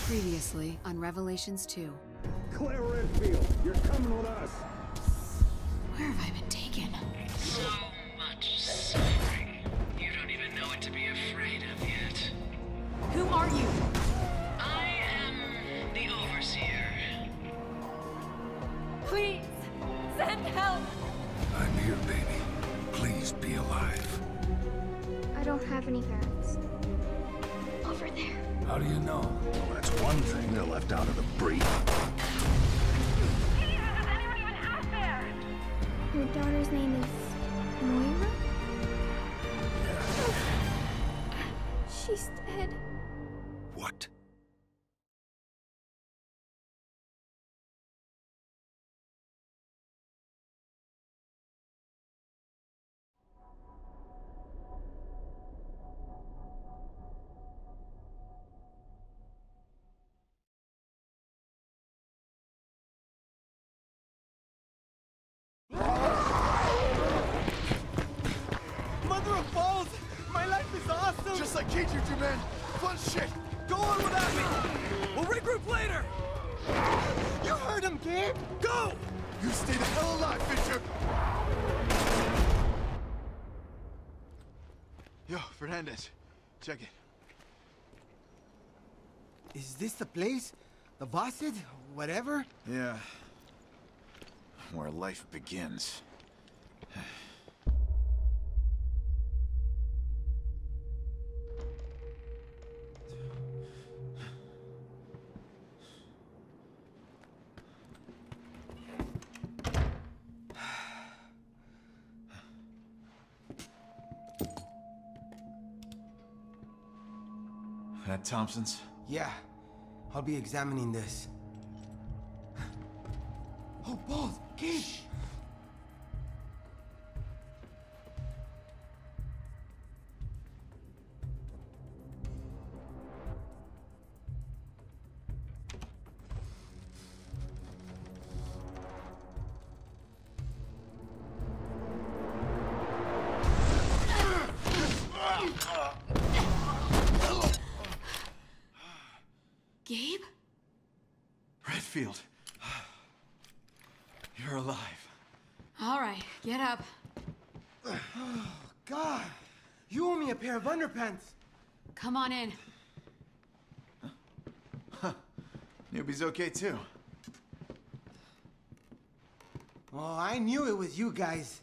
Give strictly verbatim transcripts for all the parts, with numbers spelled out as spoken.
Previously on Revelations two. Claire Redfield, you're coming with us. Where have I been taken? So much suffering. You don't even know what to be afraid of yet. Who are you? I am the Overseer. Please, send help! I'm here, baby. Please be alive. I don't have any parents. Over there. How do you know? Well, that's one thing they're left out of the brief. Jesus, is anyone even out there? Your daughter's name is Moira? Yeah. She's dead. What? Mother of balls! My life is awesome! Just like Keith, you two men! Fun shit! Go on without me! We'll regroup later! You heard him, kid! Go! You stay the hell alive, Fisher! Yo, Fernandez. Check it. Is this the place? The Vasset? Whatever? Yeah. Where life begins. At Thompson's? Yeah. I'll be examining this. Oh, balls! Kid! Gabe? Redfield. You're alive. All right, get up. God! You owe me a pair of underpants! Come on in. Newbie's okay too. Oh, I knew it was you guys.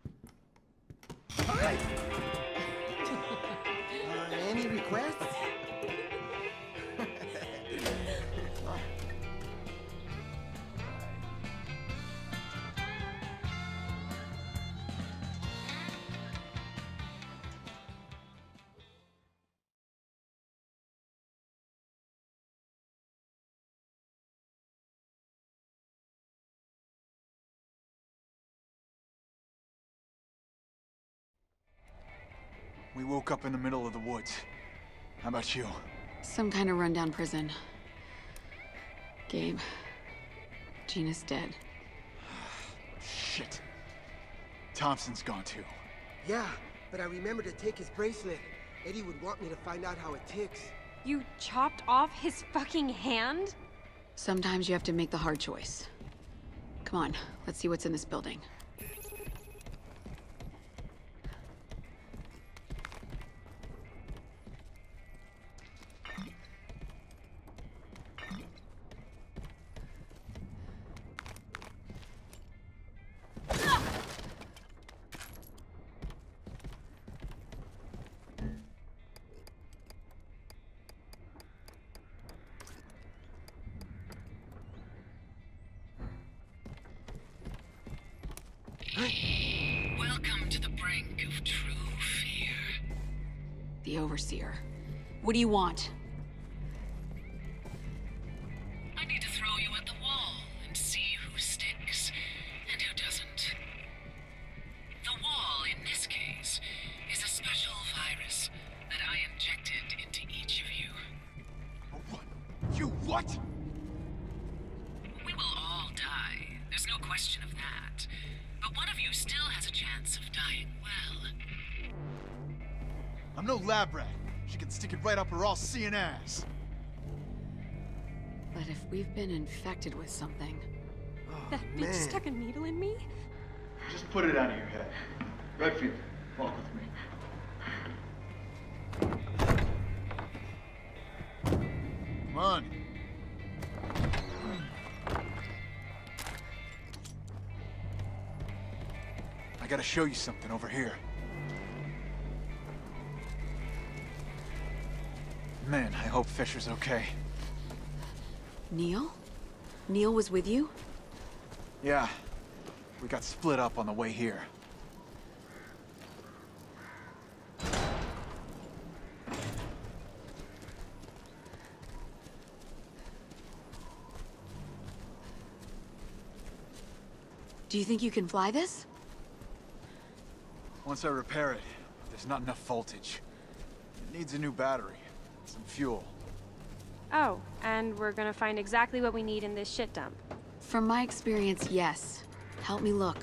uh, any requests? We woke up in the middle of the woods. How about you? Some kind of rundown prison. Gabe. Gina's dead. Shit. Thompson's gone too. Yeah, but I remember to take his bracelet. Eddie would want me to find out how it ticks. You chopped off his fucking hand? Sometimes you have to make the hard choice. Come on, let's see what's in this building. Welcome to the brink of true fear. The Overseer. What do you want? I need to throw you at the wall and see who sticks and who doesn't. The wall, in this case, is a special virus that I injected into each of you. What? You what? We will all die. There's no question of that. But one of you still has a chance of dying well. I'm no lab rat. She can stick it right up her all-seeing ass. But if we've been infected with something... Oh, That bitch man. stuck a needle in me? Just put it out of your head. Redfield, walk with me. Come on. I gotta show you something over here. Man, I hope Fisher's okay. Neil? Neil was with you? Yeah. We got split up on the way here. Do you think you can fly this? Once I repair it, there's not enough voltage. It needs a new battery, some fuel. Oh, and we're gonna find exactly what we need in this shit dump. From my experience, yes. Help me look.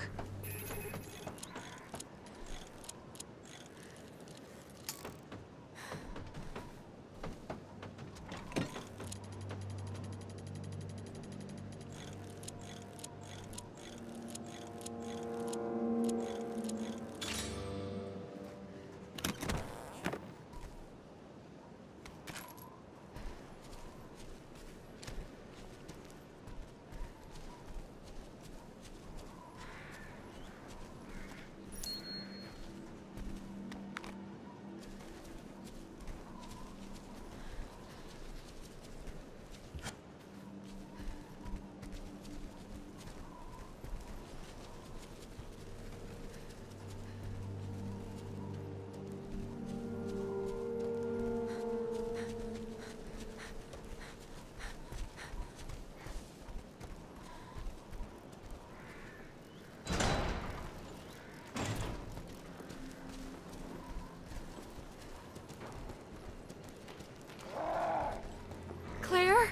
Claire?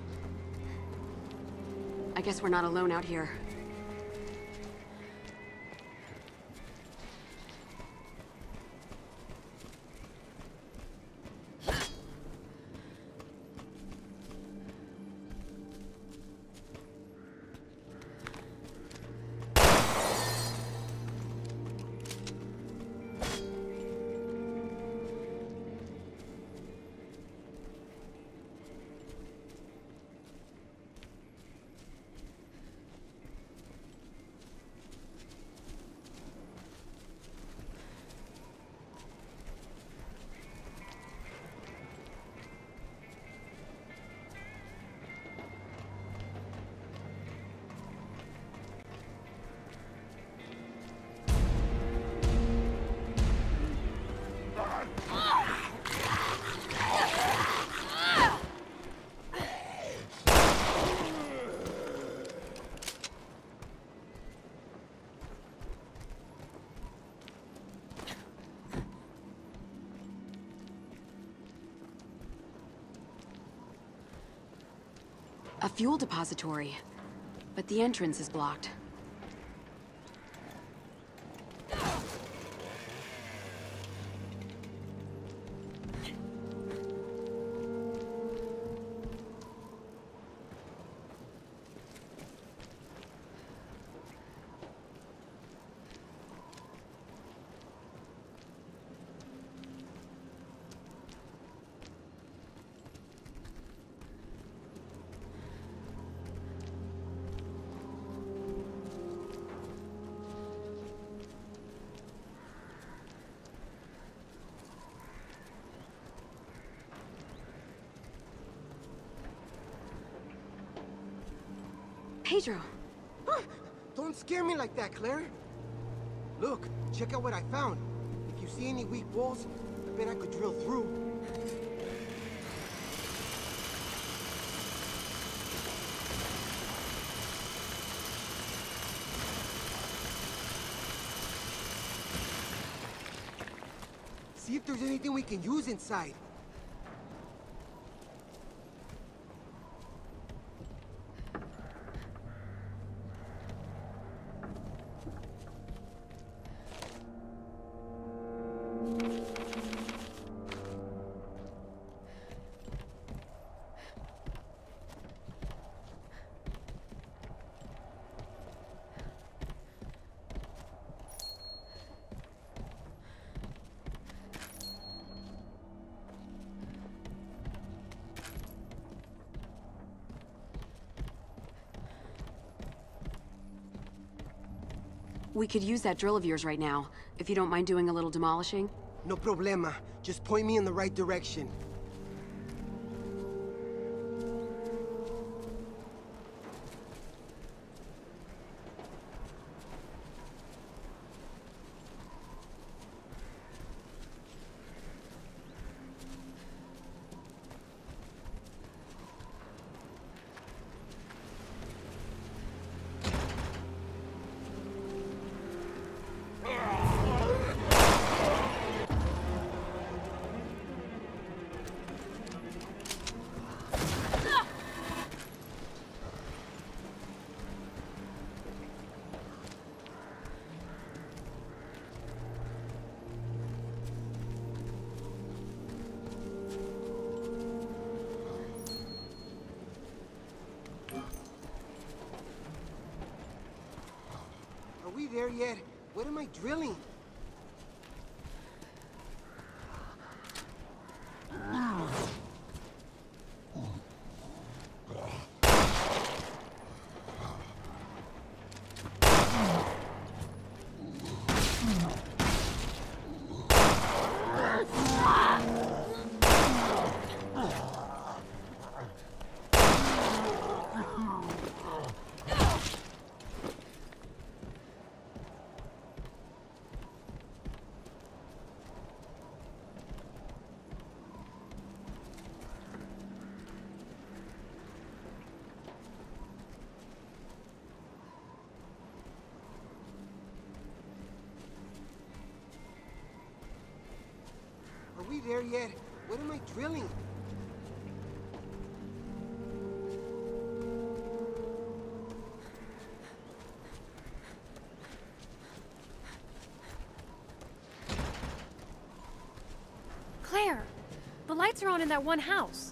I guess we're not alone out here. A fuel depository, but the entrance is blocked. Pedro! Don't scare me like that, Claire. Look, check out what I found. If you see any weak walls, I bet I could drill through. See if there's anything we can use inside. We could use that drill of yours right now, if you don't mind doing a little demolishing. No problema. Just point me in the right direction. Are we there yet? What am I drilling? Are we there yet? What am I drilling? Claire! The lights are on in that one house.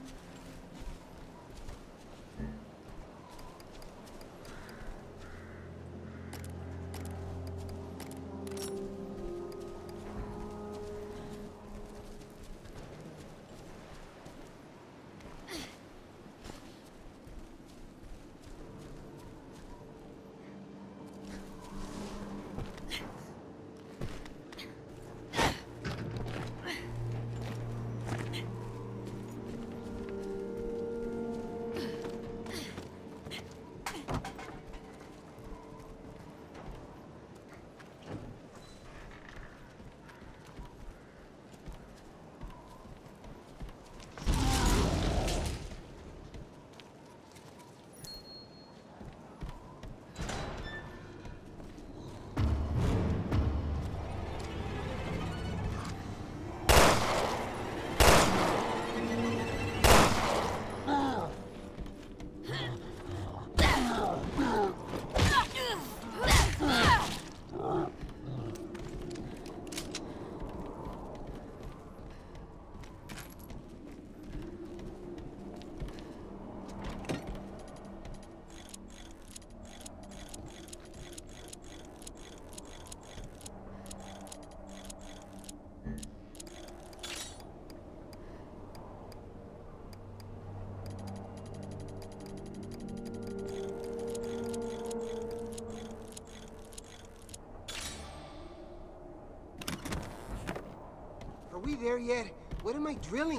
Are we there yet? What am I drilling?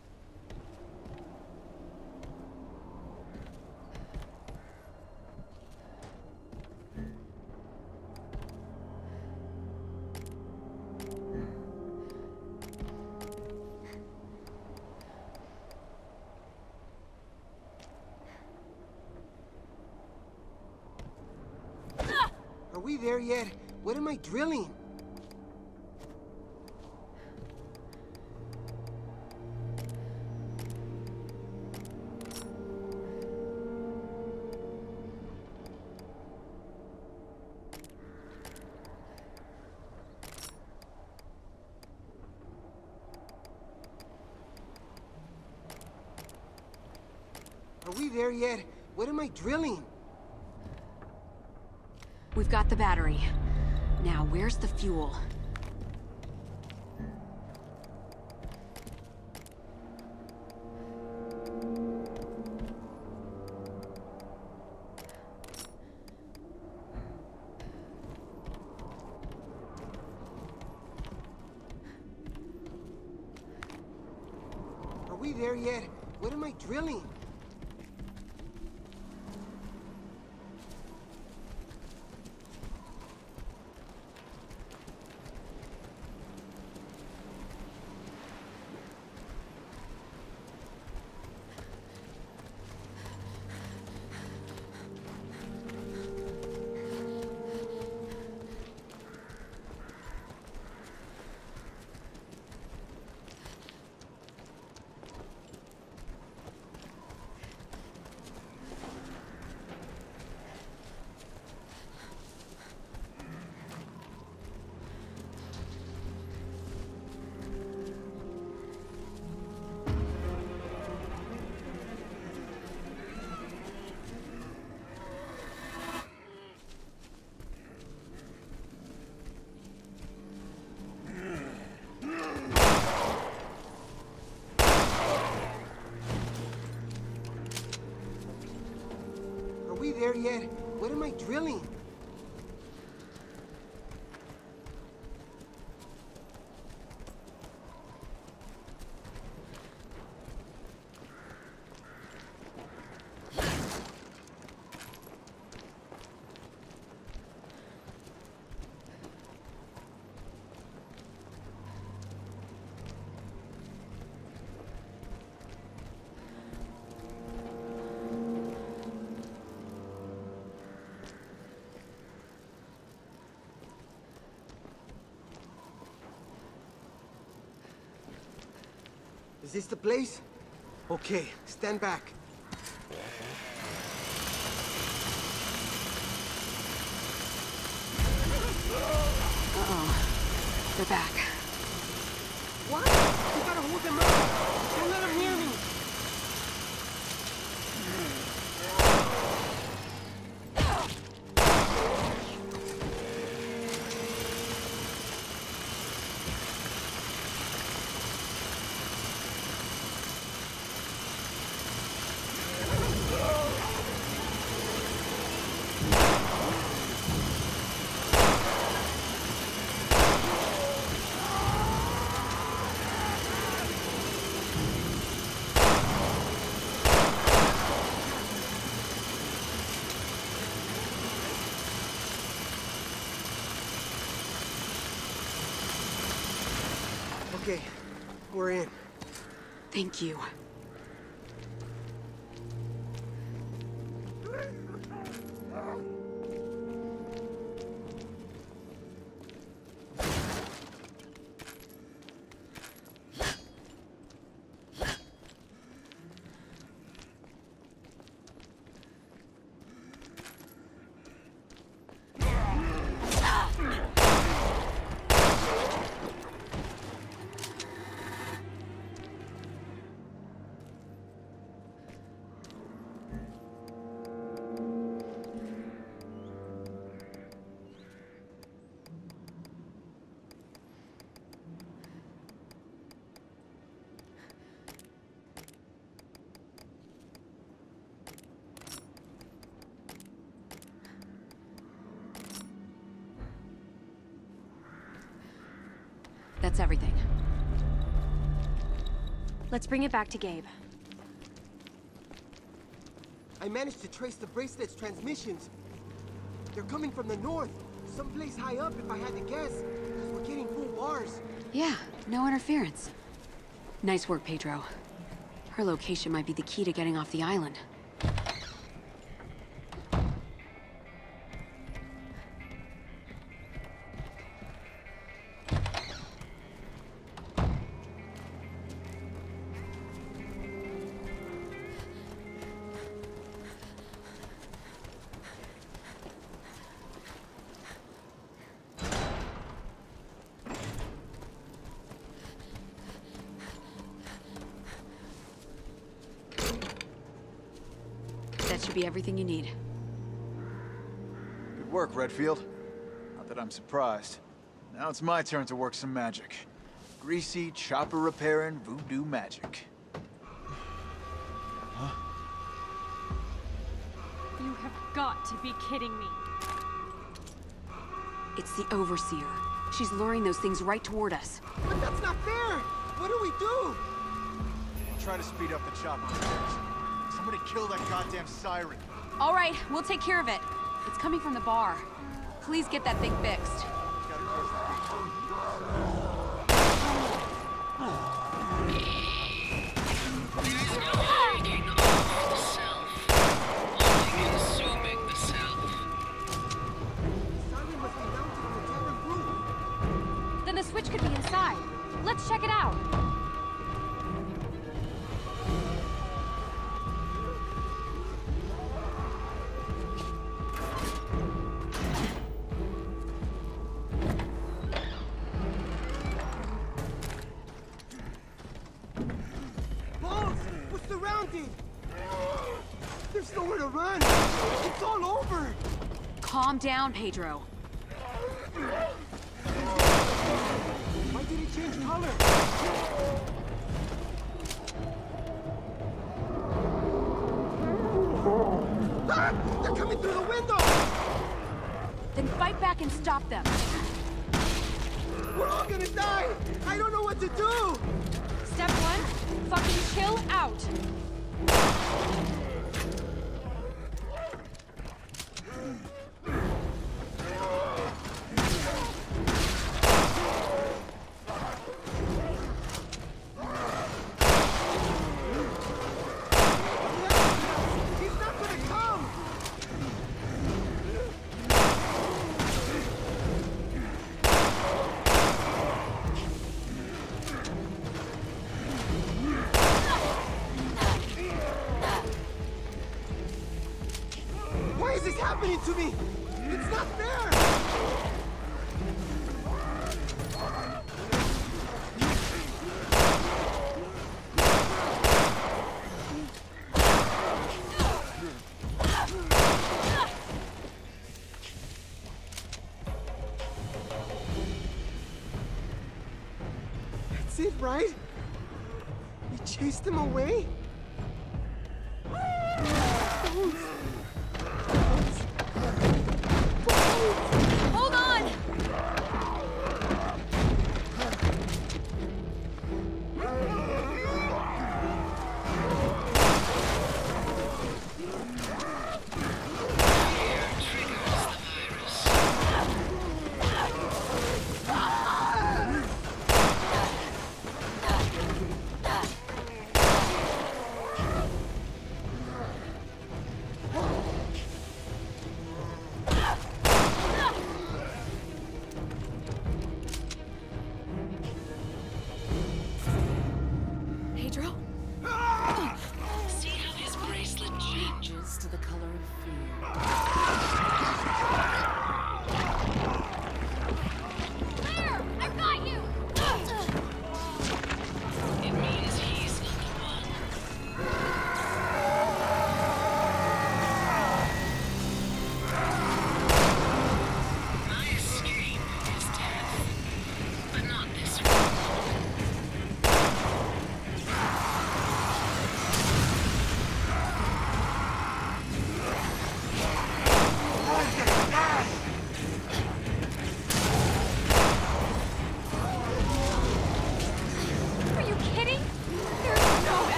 Are we there yet? What am I drilling? Are we there yet? What am I drilling? We've got the battery. Now, where's the fuel? there yet? What am I drilling? Are we there yet? What am I drilling? Is this the place? Okay, stand back. Uh-oh. They're back. What? You gotta hold them up. Don't let them hear me. Okay, we're in. Thank you. That's everything. Let's bring it back to Gabe. I managed to trace the bracelet's transmissions. They're coming from the north. Someplace high up, if I had to guess. Because we're getting full bars. Yeah, no interference. Nice work, Pedro. Her location might be the key to getting off the island. That should be everything you need. Good work, Redfield. Not that I'm surprised. Now it's my turn to work some magic. Greasy, chopper repairing, voodoo magic. Huh? You have got to be kidding me. It's the Overseer. She's luring those things right toward us. But that's not fair! What do we do? try to speed up the chopper. Somebody kill that goddamn siren. All right, we'll take care of it. It's coming from the bar. Please get that thing fixed. Then the switch could be inside. Let's check it out. Balls! We're surrounded! There's nowhere to run! It's all over! Calm down, Pedro. Why did it change color? Ah! They're coming through the window! Then fight back and stop them. We're all gonna die! I don't know what to do! Step one, fucking chill out. He's not gonna come! Why is this happening to me? It's not fair! That's it, right? We chased them away? Hold on! Pedro? See how his bracelet changes to the color of fear. Claire, I've got you! It means he's not the one. My escape is death, but not this one.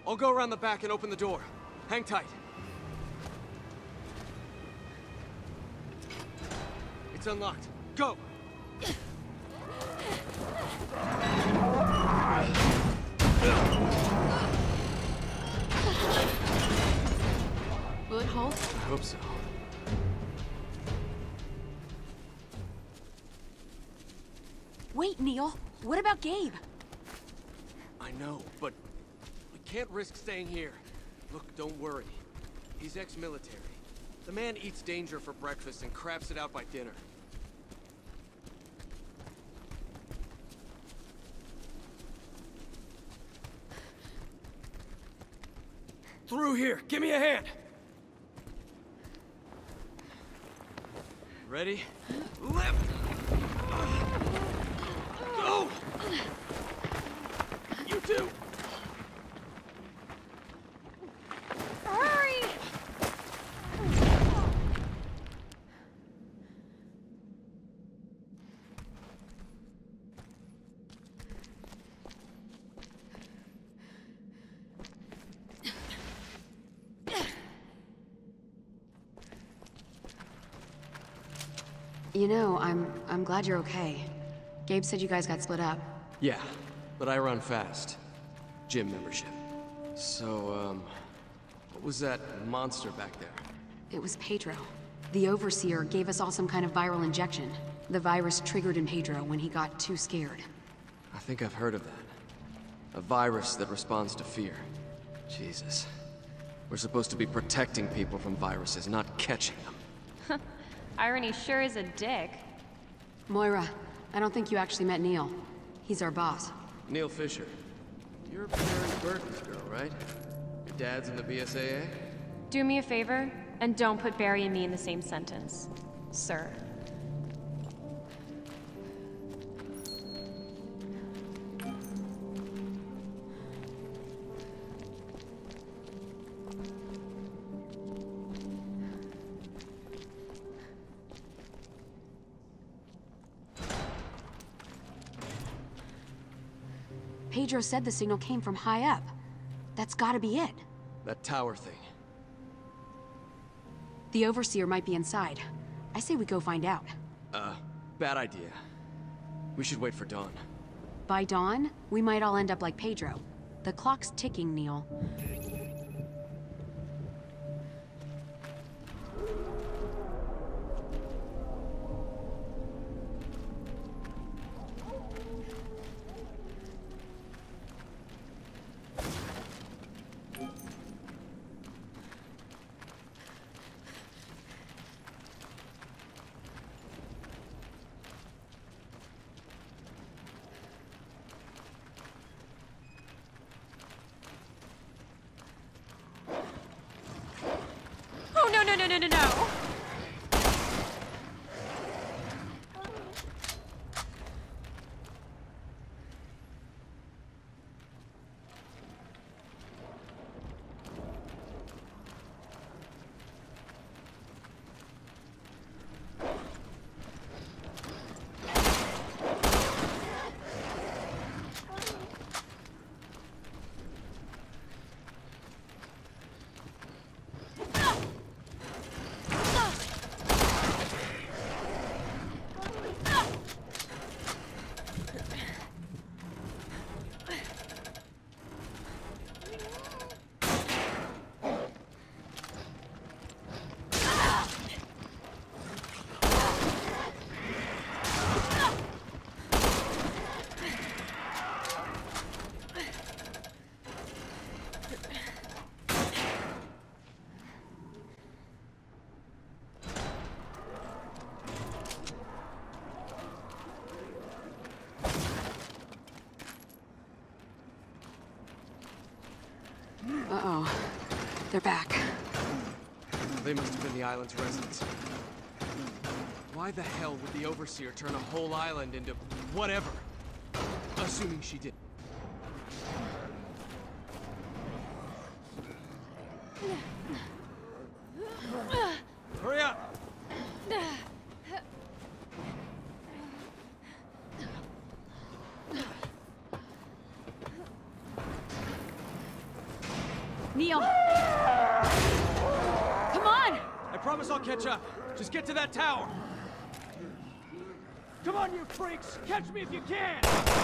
I'll go around the back and open the door. Hang tight. It's unlocked. Go! Will it hold? I hope so. Wait, Neil. What about Gabe? I know, but we can't risk staying here. Look, don't worry. He's ex-military. The man eats danger for breakfast and craps it out by dinner. Through here! Give me a hand! Ready? Lift! Go! You too! Hurry! You know, I'm I'm glad you're okay. Gabe said you guys got split up. Yeah, but I run fast. Gym membership. So, um... what was that monster back there? It was Pedro. The Overseer gave us all some kind of viral injection. The virus triggered in Pedro when he got too scared. I think I've heard of that. A virus that responds to fear. Jesus. We're supposed to be protecting people from viruses, not catching them. Irony sure is a dick. Moira, I don't think you actually met Neil. He's our boss. Neil Fisher. You're Barry Burton's girl, right? Your dad's in the B S A A? Do me a favor, and don't put Barry and me in the same sentence, sir. Pedro said the signal came from high up. That's gotta be it. That tower thing. The Overseer might be inside. I say we go find out. Uh, bad idea. We should wait for dawn. By dawn, we might all end up like Pedro. The clock's ticking, Neil. Oh, no, no, no, no, no, no! Uh-oh. They're back. They must have been the island's residents. Why the hell would the Overseer turn a whole island into whatever? Assuming she did. Hurry up! Neil! Come on! I promise I'll catch up. Just get to that tower. Come on, you freaks! Catch me if you can!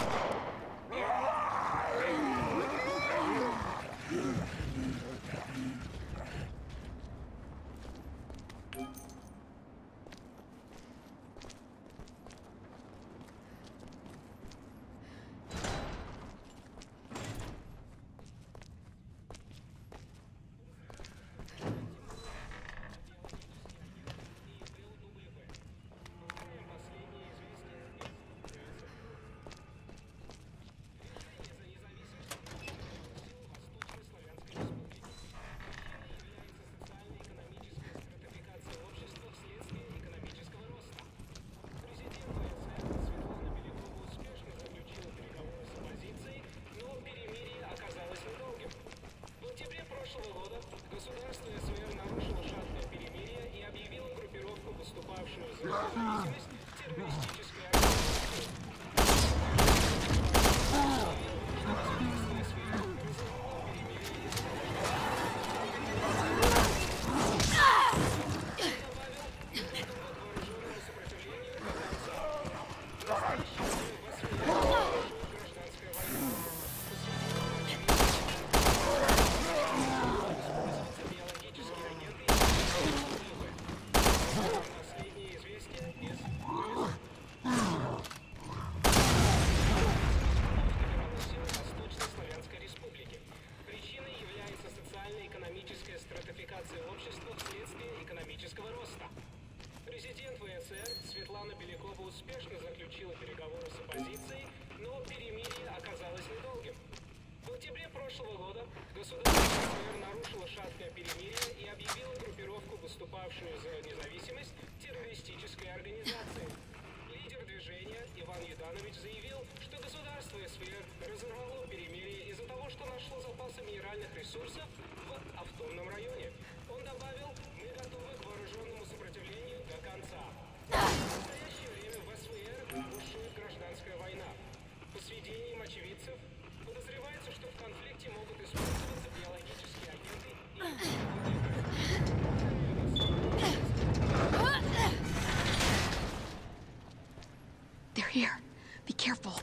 They're here. Be careful.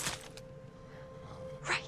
Right.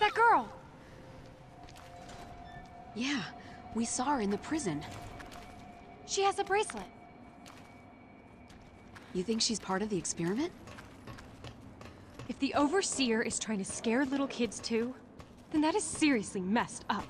that girl! Yeah, we saw her in the prison. She has a bracelet. You think she's part of the experiment? If the Overseer is trying to scare little kids too, then that is seriously messed up.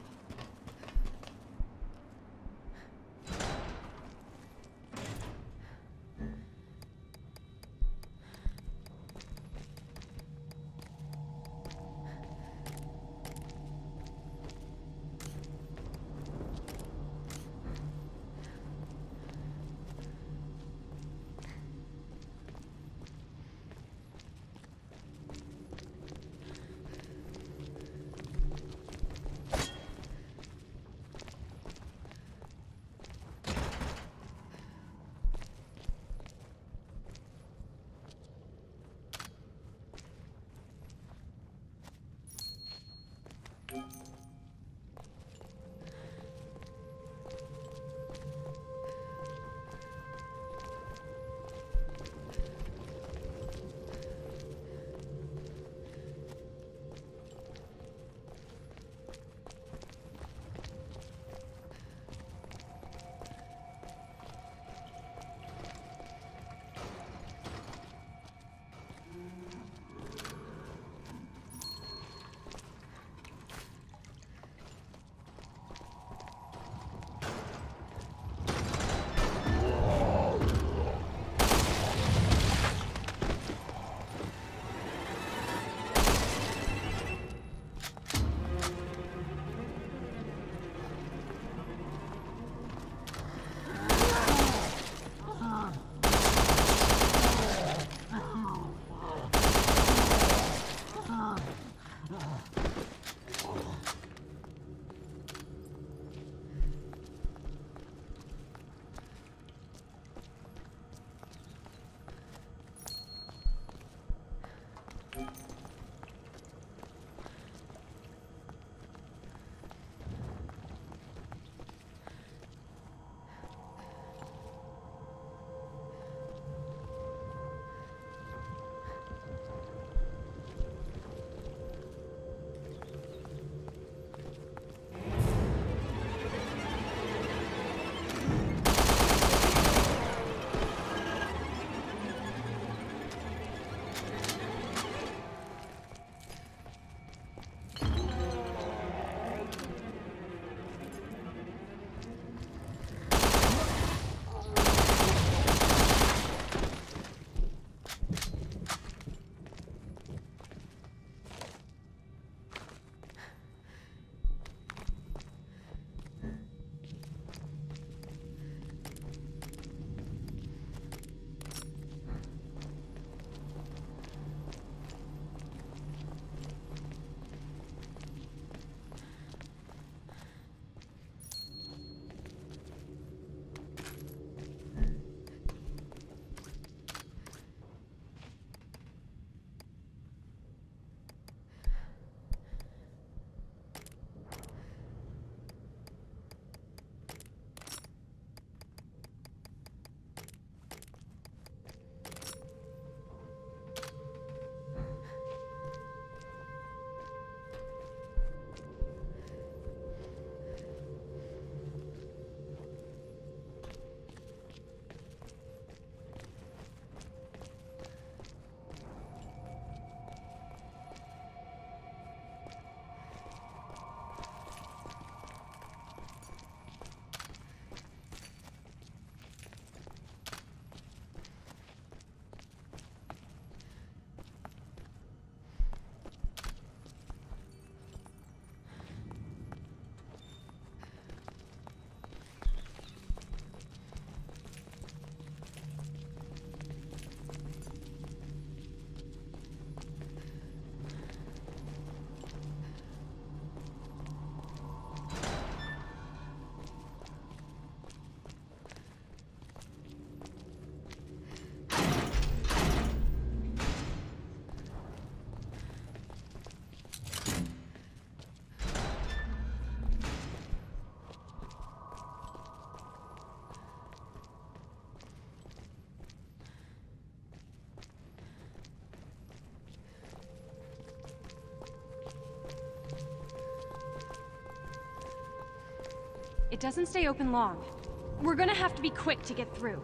It doesn't stay open long. We're gonna have to be quick to get through.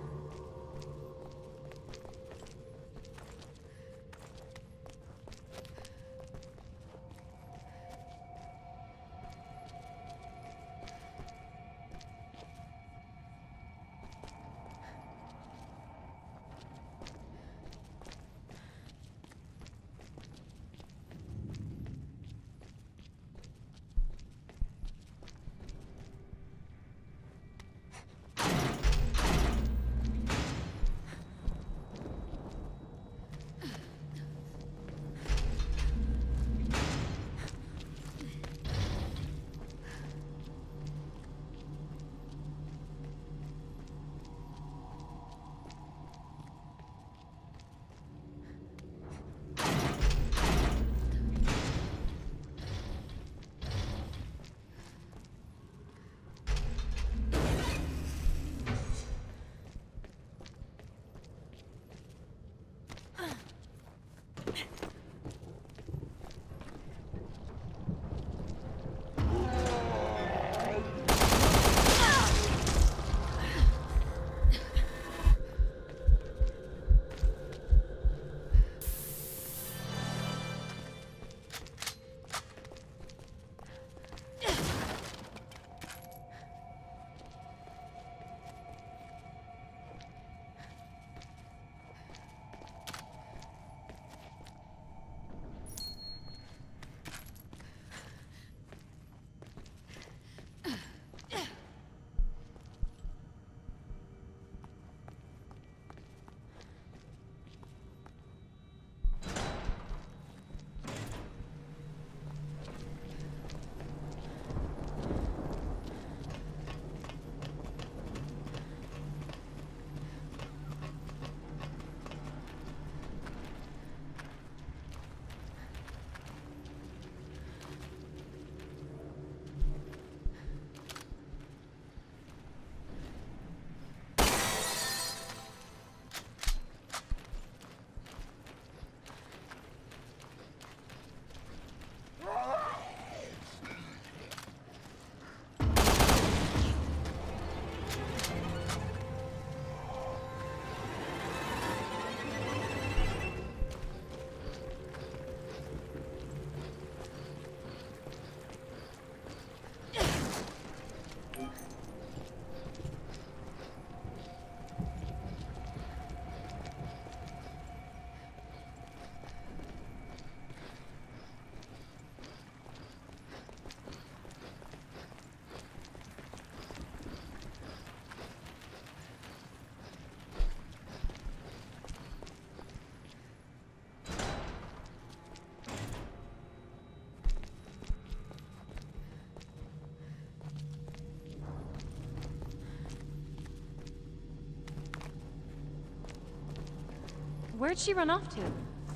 Where'd she run off to?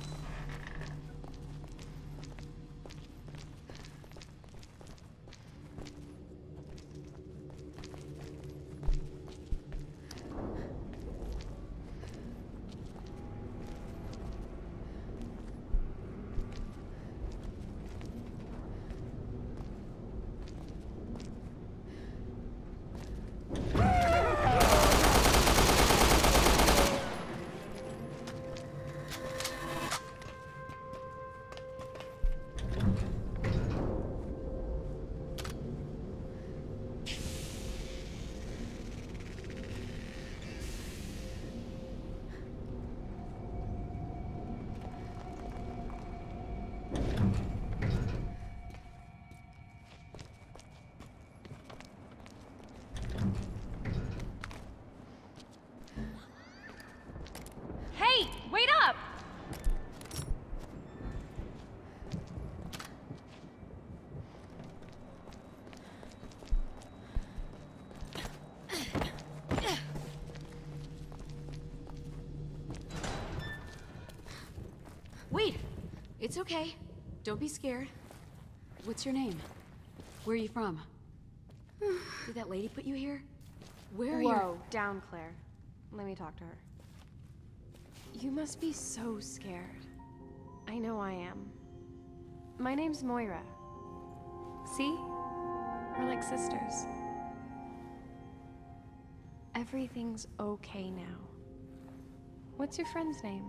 Hey, wait up! Wait! It's okay. Don't be scared. What's your name? Where are you from? Did that lady put you here? Where are you? Whoa, down, Claire. Let me talk to her. You must be so scared. I know I am. My name's Moira. See? We're like sisters. Everything's okay now. What's your friend's name?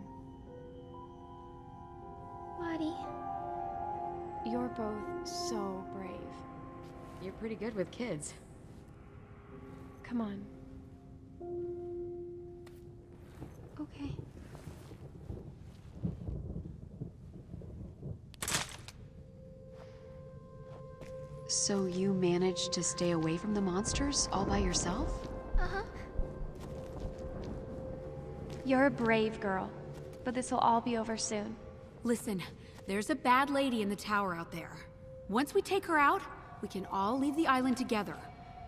Lottie. You're both so brave. You're pretty good with kids. Come on. Okay. So you managed to stay away from the monsters all by yourself? Uh-huh. You're a brave girl, but this will all be over soon. Listen, there's a bad lady in the tower out there. Once we take her out, we can all leave the island together.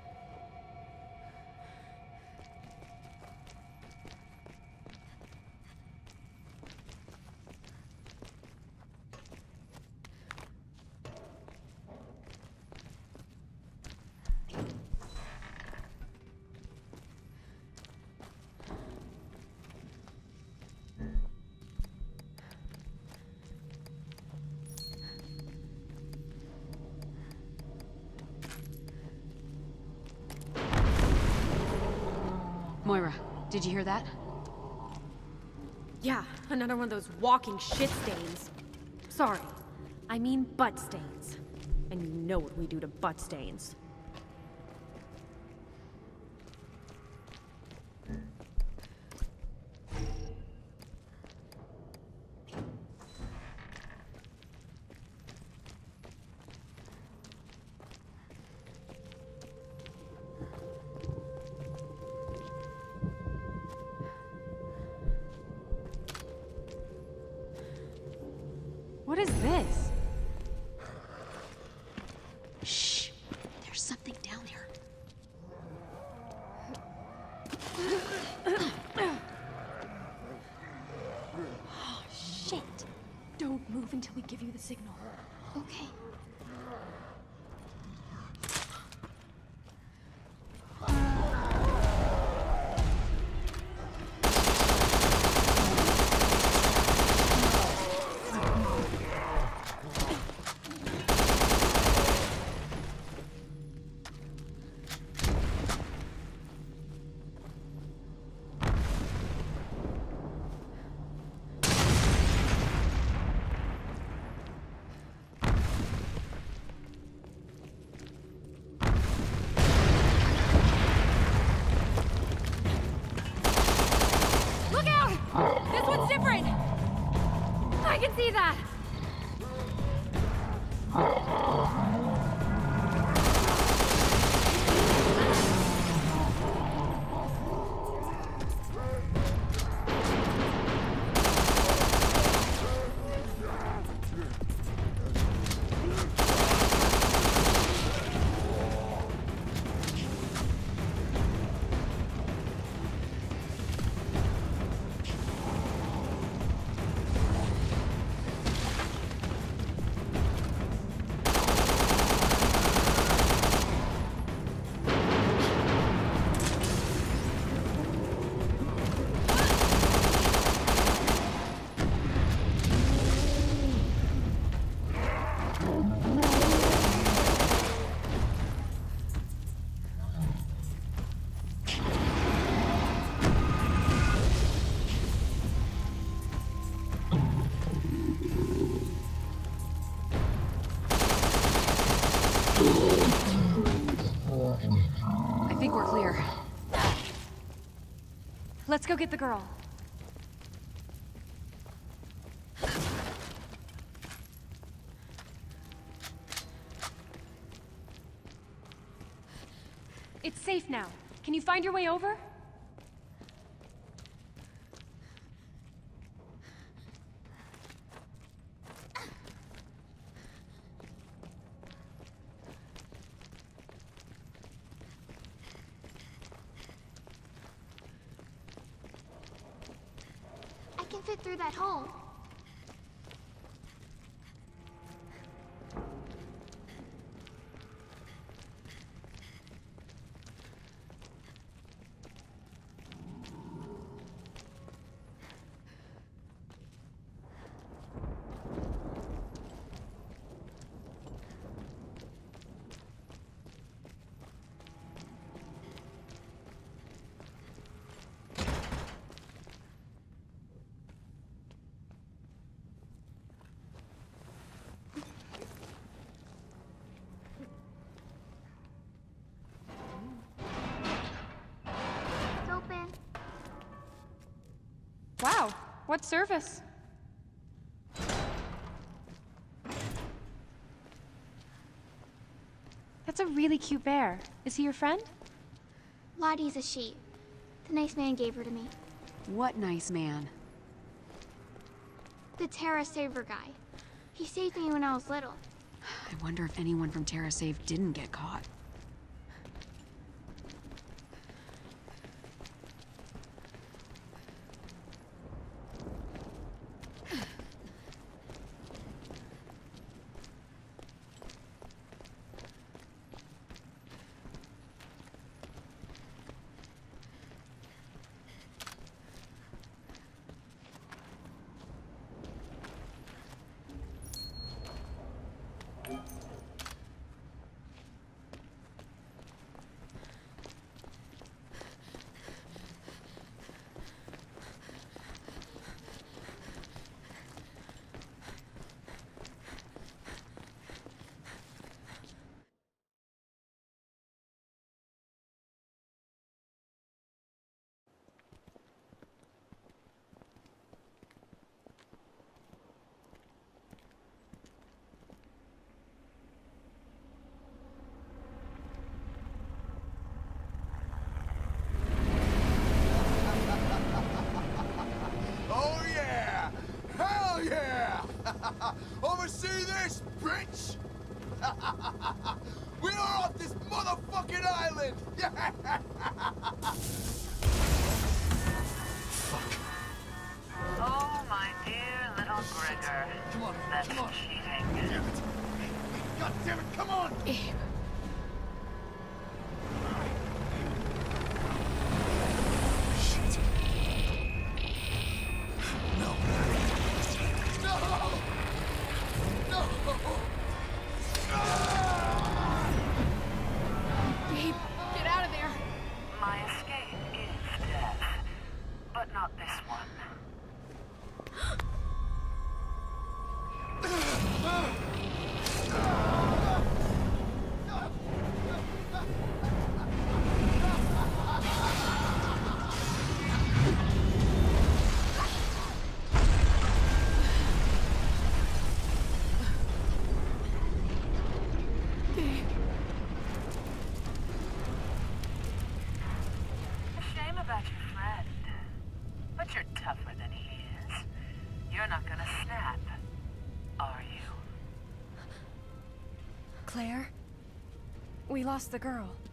Moira, did you hear that? Yeah, another one of those walking shit stains. Sorry, I mean butt stains. And you know what we do to butt stains. What is this? Shh! There's something down there. Oh, shit! Don't move until we give you the signal. Okay. I can see that! I think we're clear. Let's go get the girl. It's safe now. Can you find your way over? I can fit through that hole. Wow, what service? That's a really cute bear. Is he your friend? Lottie's a she. The nice man gave her to me. What nice man? The Terra Saver guy. He saved me when I was little. I wonder if anyone from TerraSave didn't get caught. Oversee this, bitch! We are off this motherfucking island! Fuck. Oh, my dear little Gregor. Come on, That's come on. cheating. Damn it! God damn it, come on! Abe. Shit. No. No! No! Babe, get out of there! My escape is death, but not this one. Shame about your friend, but you're tougher than he is. You're not gonna snap, are you? Claire? We lost the girl.